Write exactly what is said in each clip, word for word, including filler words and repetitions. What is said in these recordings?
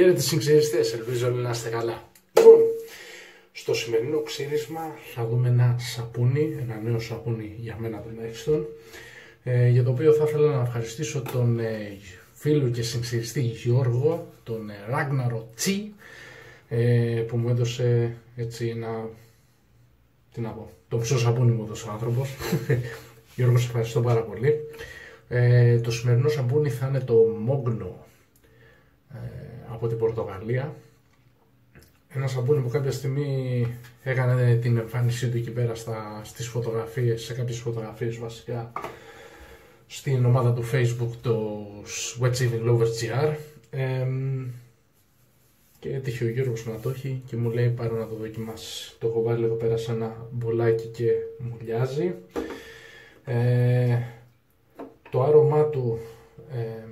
Χαίρετε συγξιριστές, ελπίζω όλοι να είστε καλά. Λοιπόν, στο σημερινό ξύρισμα θα δούμε ένα σαπούνι, ένα νέο σαπούνι για μένα τουλάχιστον, ε, για το οποίο θα ήθελα να ευχαριστήσω τον ε, φίλο και συγξιριστή Γιώργο, τον ε, Ράγναρο Τσι, ε, που μου έδωσε έτσι ένα, τι να πω, το ψω σαπούνι μου έδωσε ο άνθρωπος. Γιώργο, σε ευχαριστώ πάρα πολύ. Ε, το σημερινό σαπούνι θα είναι το Mogno ε, από την Πορτογαλία. Ένα σαπούνι που κάποια στιγμή έκανε την εμφάνισή του εκεί πέρα στα, στις φωτογραφίες, σε κάποιες φωτογραφίες βασικά, στην ομάδα του Facebook, το Wet Saving Lovers τζι αρ. Ε, και έτυχε ο Γιώργος να το έχει και μου λέει πάρε να το δοκιμάσεις. Το έχω βάλει εδώ πέρα σε ένα μπολάκι και μουλιάζει. Ε, το άρωμά του ε,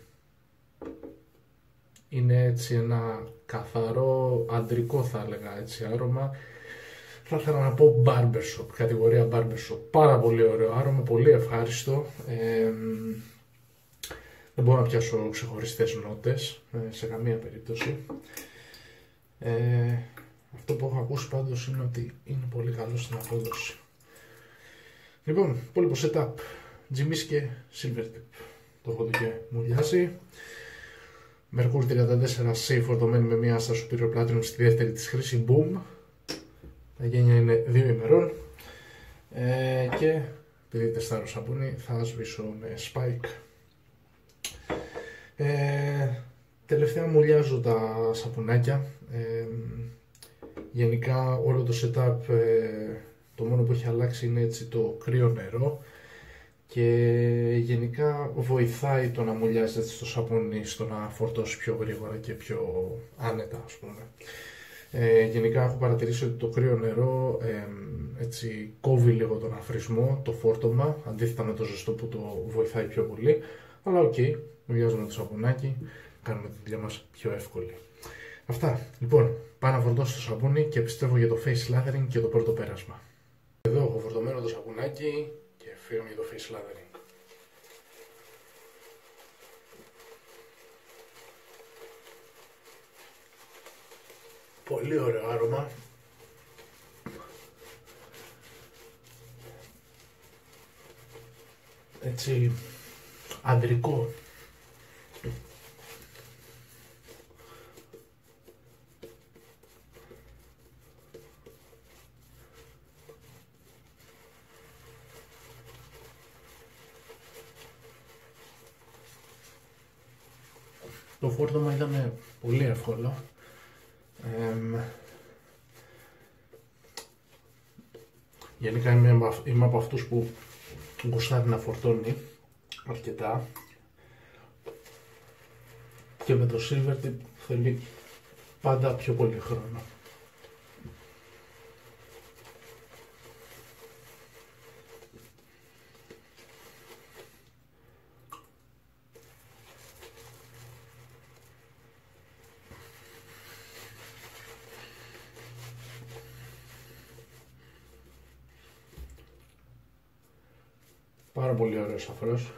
είναι έτσι ένα καθαρό αντρικό, θα έλεγα έτσι άρωμα. Θα ήθελα να πω barbershop, κατηγορία barbershop. Πάρα πολύ ωραίο άρωμα, πολύ ευχάριστο. Ε, δεν μπορώ να πιάσω ξεχωριστές νότες ε, σε καμία περίπτωση. Ε, αυτό που έχω ακούσει πάντως είναι ότι είναι πολύ καλό στην απόδοση. Λοιπόν, υπόλοιπο setup, τζιμίς και Silvertip. Το έχω δει και μουλιάζει. Merkur τριάντα τέσσερα C φορτωμένη με μια Asta Superior Platinum στη δεύτερη της χρήση. Boom. Τα γένια είναι δύο ημερών. Ε, και επειδή τεστάρω σαπούνι θα σβήσω με Spike. Ε, τελευταία μουλιάζω τα σαπουνάκια. Ε, γενικά όλο το setup, ε, το μόνο που έχει αλλάξει είναι έτσι το κρύο νερό. Και γενικά βοηθάει το να μουλιάζει έτσι το σαπούνι στο να φορτώσει πιο γρήγορα και πιο άνετα, ας πούμε. Ε, γενικά έχω παρατηρήσει ότι το κρύο νερό ε, έτσι κόβει λίγο τον αφρισμό, το φόρτωμα, αντίθετα με το ζεστό που το βοηθάει πιο πολύ. Αλλά οκ, okay, μουλιάζουμε το σαπουνάκι, κάνουμε τη δουλειά μας πιο εύκολη. Αυτά. Λοιπόν, πάω να φορτώσω το σαπούνι και επιστρέφω για το face lathering και το πρώτο πέρασμα. Εδώ έχω φορτωμένο το σαπουνάκι και φύγαμε για το face lathering. Πολύ ωραίο άρωμα. Έτσι αντρικό. Το φόρτωμα ήταν πολύ εύκολο. Ε, γενικά είμαι, είμαι από αυτούς που γουστάρει να φορτώνει αρκετά και με το Silvertip θέλει πάντα πιο πολύ χρόνο. Πάρα πολύ ωραίος αφρός.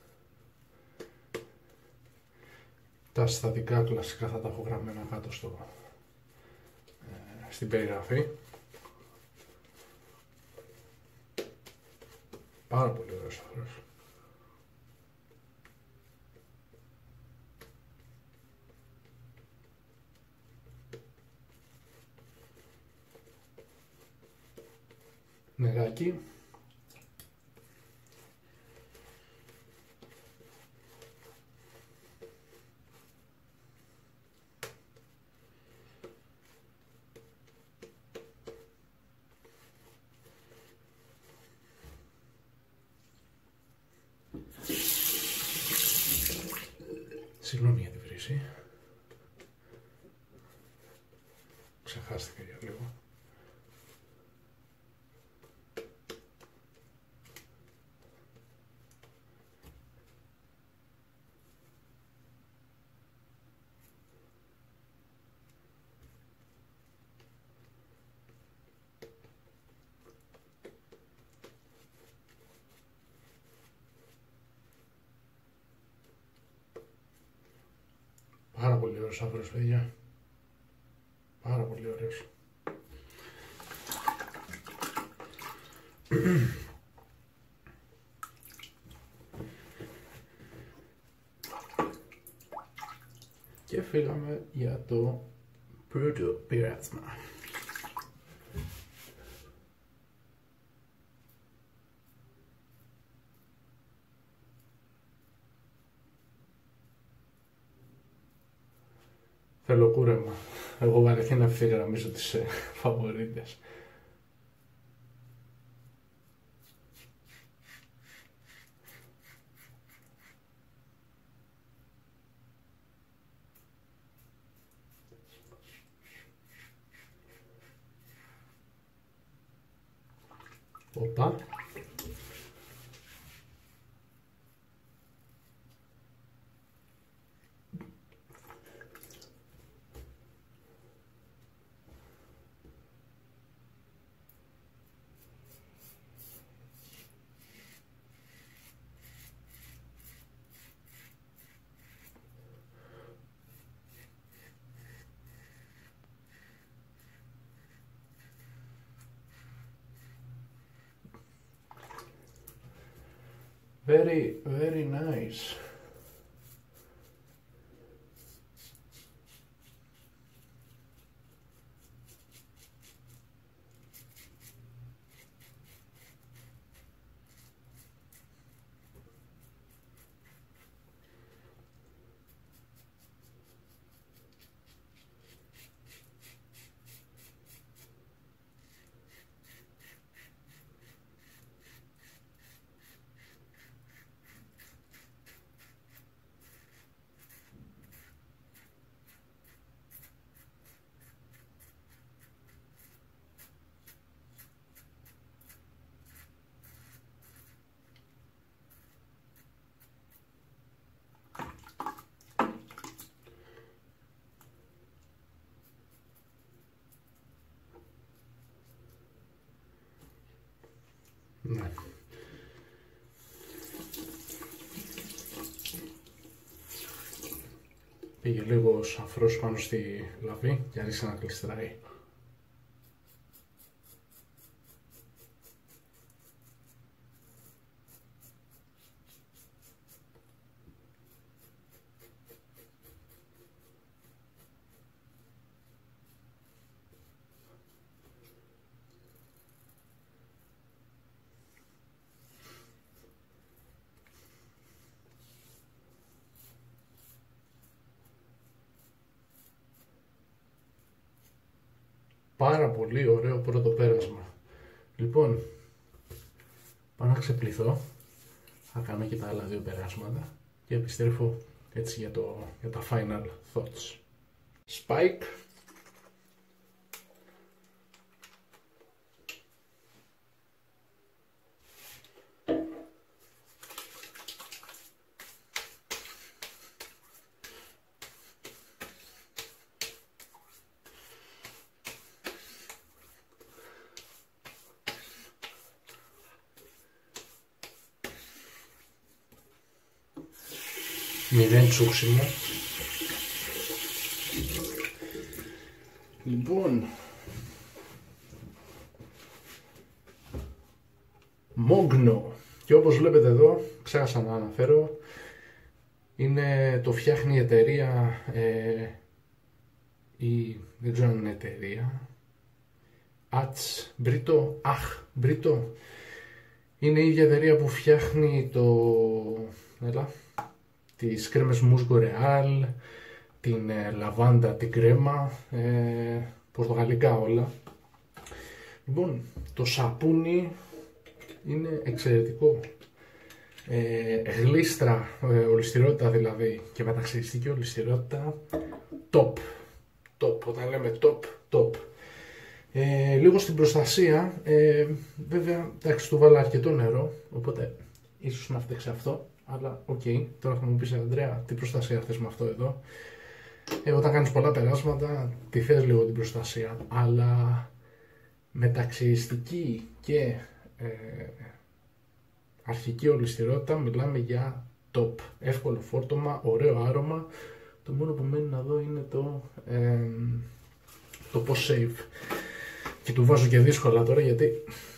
Τα συστατικά κλασικά θα τα έχω γραμμένα κάτω στο, ε, στην περιγραφή. Πάρα πολύ ωραίος αφρός. Νεράκι. Συγγνώμη για τη βρύση. Ξεχάστηκα για λίγο. Πάρα πολύ ωραίος αύρος, παιδιά. Πάρα πολύ ωραίος. Και φύγαμε για το πρώτο πειράσμα. Θέλω κούρεμα. Εγώ βαρεθεί να ευθυγραμμίζω τις ε, φαβορίτες. Οπα. Very, very nice. Ναι. Πήγε λίγο σαφρός πάνω στη λαβή και άρχισε να κλειστράει. Πάρα πολύ ωραίο πρώτο πέρασμα. Λοιπόν, πάω να ξεπληθώ, θα κάνω και τα άλλα δύο περάσματα και επιστρέφω έτσι για, το, για τα final thoughts. Spike. Μηδέν τσούξιμο. Λοιπόν, Μόγνο. Και όπως βλέπετε εδώ, ξέχασα να αναφέρω, είναι, το φτιάχνει η εταιρεία ε, ή δεν ξέρω αν είναι εταιρεία, Ατς, Μπρίτο, Αχ, Μπρίτο. Είναι η ίδια εταιρεία που φτιάχνει το, έλα, τις κρέμες μουσγκο ρεάλ, την ε, λαβάντα, την κρέμα, ε, πορτογαλικά όλα. Λοιπόν, το σαπούνι είναι εξαιρετικό. Ε, γλίστρα, ε, ολισθηρότητα δηλαδή και μεταξυριστική ολισθηρότητα, top. Top, όταν λέμε top, top. Ε, λίγο στην προστασία, ε, βέβαια, εντάξει, του βάλα αρκετό νερό, οπότε ίσως να φταίξει αυτό. Αλλά οκ, okay, τώρα θα μου πεις, Ανδρέα, τι προστασία θες με αυτό εδώ. Ε, όταν κάνεις πολλά περάσματα, τη θες λίγο την προστασία. Αλλά μεταξυριστική και ε, αρχική ολισθηρότητα μιλάμε για top. Εύκολο φόρτωμα, ωραίο άρωμα, Το μόνο που μένει να δω είναι το, ε, το post save. Και του βάζω και δύσκολα τώρα γιατί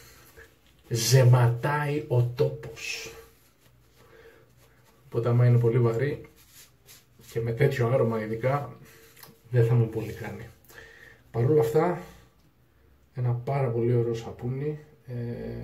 ζεματάει ο τόπος. Οπότε άμα είναι πολύ βαρύ και με τέτοιο άρωμα ειδικά δεν θα μου πολύ κάνει. Παρ' όλα αυτά ένα πάρα πολύ ωραίο σαπούνι ε,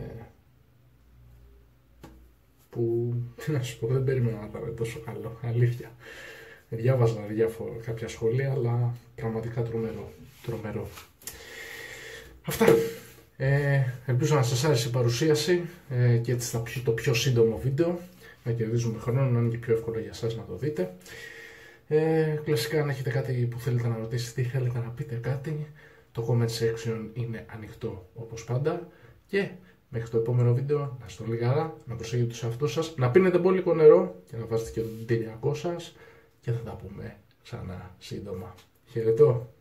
που να σου πω δεν περίμενα να ήταν τόσο καλό, αλήθεια. Διάβαζα διάφορα κάποια σχόλια αλλά πραγματικά τρομερό, τρομερό. Αυτά. Ε, ελπίζω να σας άρεσε η παρουσίαση ε, και έτσι θα πιο, το πιο σύντομο βίντεο. Να κερδίζουμε χρόνο, να είναι και πιο εύκολο για σας να το δείτε. Ε, κλασικά, αν έχετε κάτι που θέλετε να ρωτήσετε ή θέλετε να πείτε κάτι, το comment section είναι ανοιχτό όπως πάντα. Και μέχρι το επόμενο βίντεο, να είστε όλοι καλά, να προσέχετε τους εαυτούς σας, να πίνετε μπόλικο νερό και να βάζετε και τον τελειακό σας και θα τα πούμε ξανά σύντομα. Χαιρετώ!